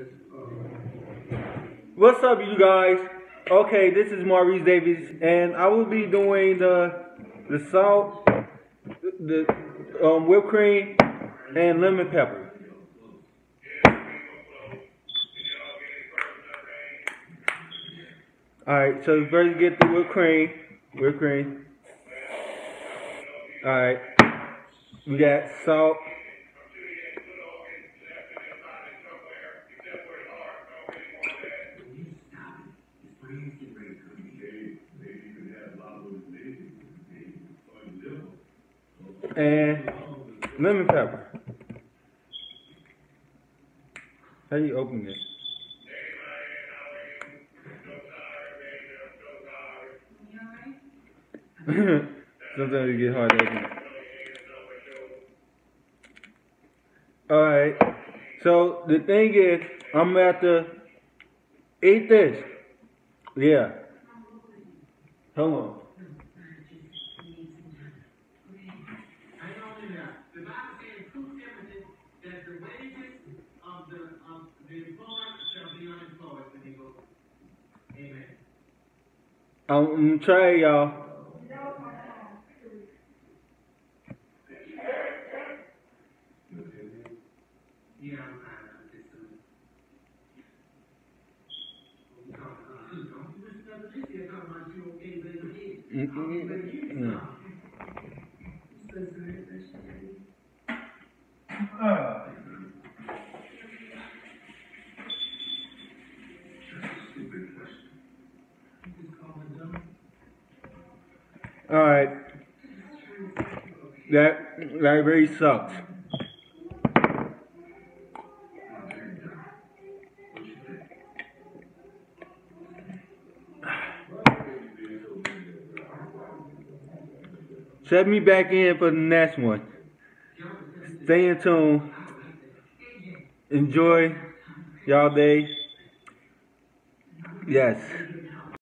What's up, you guys? Okay, this is Maurice Davis, and I will be doing the salt, the whipped cream, and lemon pepper. All right, so first get the whipped cream. Whipped cream. All right, we got salt. And lemon pepper. How do you open this? Sometimes it get hard to open it. Alright. So the thing is, I'm gonna have to eat this. Yeah. Hold on. I'm gonna try, y'all. Alright. That really sucks. Set me back in for the next one. Stay in tune. Enjoy y'all day. Yes.